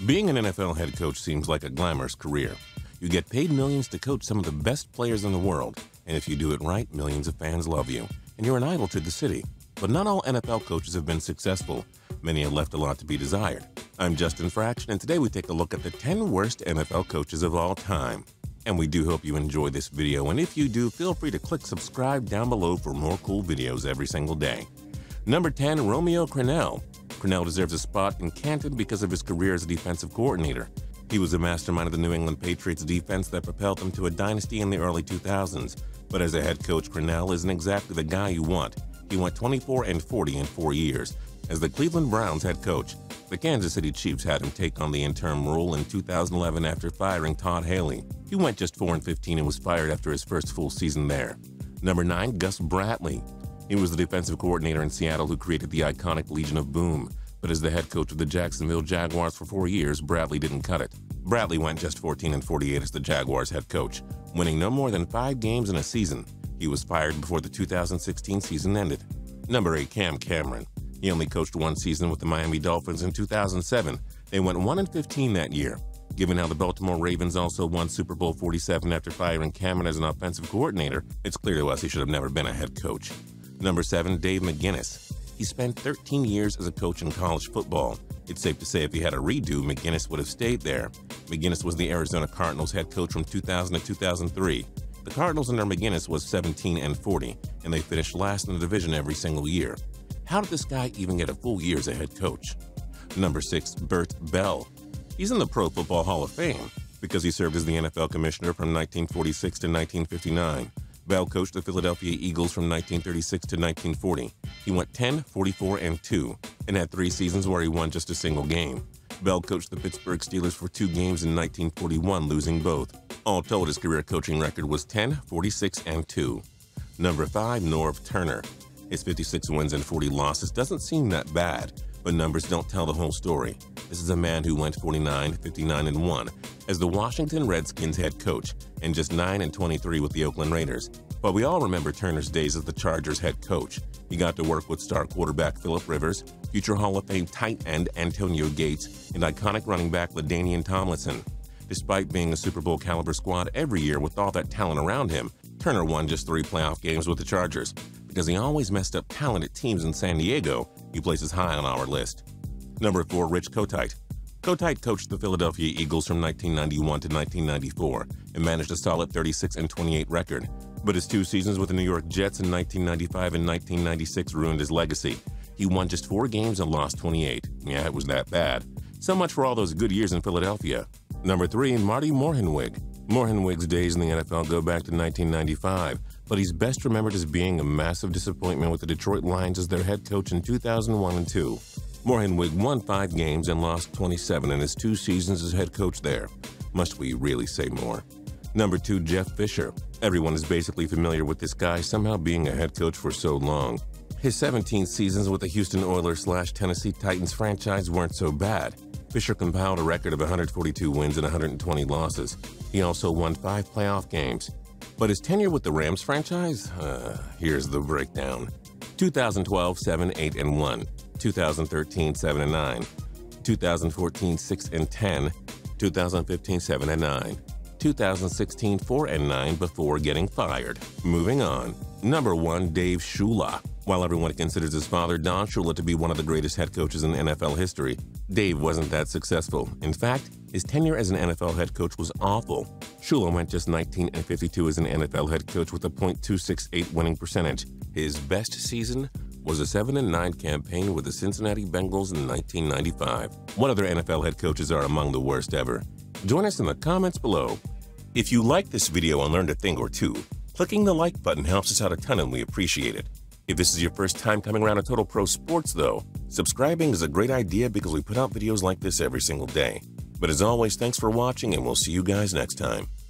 Being an NFL head coach seems like a glamorous career. You get paid millions to coach some of the best players in the world, and if you do it right, millions of fans love you, and you're an idol to the city. But not all NFL coaches have been successful. Many have left a lot to be desired. I'm Justin Fraction, and today we take a look at the 10 worst NFL coaches of all time. And we do hope you enjoy this video, and if you do, feel free to click subscribe down below for more cool videos every single day. Number 10, Romeo Crennel. Crennel deserves a spot in Canton because of his career as a defensive coordinator. He was a mastermind of the New England Patriots defense that propelled them to a dynasty in the early 2000s. But as a head coach, Crennel isn't exactly the guy you want. He went 24-40 in 4 years. As the Cleveland Browns head coach, the Kansas City Chiefs had him take on the interim role in 2011 after firing Todd Haley. He went just 4-15 and was fired after his first full season there. Number 9, Gus Bradley. He was the defensive coordinator in Seattle who created the iconic Legion of Boom. But as the head coach of the Jacksonville Jaguars for 4 years, Bradley didn't cut it. Bradley went just 14-48 as the Jaguars head coach, winning no more than 5 games in a season. He was fired before the 2016 season ended. Number 8, Cam Cameron. He only coached 1 season with the Miami Dolphins in 2007. They went 1-15 that year. Given how the Baltimore Ravens also won Super Bowl 47 after firing Cameron as an offensive coordinator, it's clear to us he should have never been a head coach. Number 7, Dave McGinnis. He spent 13 years as a coach in college football. It's safe to say if he had a redo, McGinnis would have stayed there. McGinnis was the Arizona Cardinals head coach from 2000 to 2003. The Cardinals under McGinnis was 17-40, and they finished last in the division every single year. How did this guy even get a full year as a head coach? Number 6, Bert Bell. He's in the Pro Football Hall of Fame because he served as the NFL commissioner from 1946 to 1959. Bell coached the Philadelphia Eagles from 1936 to 1940. He went 10-44-2 and had 3 seasons where he won just a single game. Bell coached the Pittsburgh Steelers for 2 games in 1941, losing both. All told, his career coaching record was 10-46-2. Number 5, Norv Turner. His 56 wins and 40 losses doesn't seem that bad, but numbers don't tell the whole story. This is a man who went 49-59-1 as the Washington Redskins head coach and just 9-23 with the Oakland Raiders. But we all remember Turner's days as the Chargers head coach. He got to work with star quarterback Phillip Rivers, future Hall of Fame tight end Antonio Gates, and iconic running back LaDainian Tomlinson. Despite being a Super Bowl caliber squad every year with all that talent around him, Turner won just 3 playoff games with the Chargers. Because he always messed up talented teams in San Diego, he places high on our list. Number 4, Rich Kotite. Kotite coached the Philadelphia Eagles from 1991 to 1994 and managed a solid 36-28 record. But his 2 seasons with the New York Jets in 1995 and 1996 ruined his legacy. He won just 4 games and lost 28. Yeah, it was that bad. So much for all those good years in Philadelphia. Number 3, Marty Morhenweg. Morhenweg's days in the NFL go back to 1995, but he's best remembered as being a massive disappointment with the Detroit Lions as their head coach in 2001 and 2. Morhenweg won 5 games and lost 27 in his 2 seasons as head coach there. Must we really say more? Number 2, Jeff Fisher. Everyone is basically familiar with this guy somehow being a head coach for so long. His 17 seasons with the Houston Oilers/Tennessee Titans franchise weren't so bad. Fisher compiled a record of 142 wins and 120 losses. He also won 5 playoff games. But his tenure with the Rams franchise? Here's the breakdown. 2012, 7-8-1. 2013, 7-9. 2014, 6-10. 2015, 7-9. 2016, 4-9 before getting fired. Moving on. Number 1, Dave Shula. While everyone considers his father, Don Shula, to be one of the greatest head coaches in NFL history, Dave wasn't that successful. In fact, his tenure as an NFL head coach was awful. Shula went just 19-52 as an NFL head coach with a .268 winning percentage. His best season was a 7-9 campaign with the Cincinnati Bengals in 1995. What other NFL head coaches are among the worst ever? Join us in the comments below. If you liked this video and learned a thing or two, clicking the like button helps us out a ton and we appreciate it. If this is your first time coming around to Total Pro Sports though, subscribing is a great idea because we put out videos like this every single day. But as always, thanks for watching and we'll see you guys next time.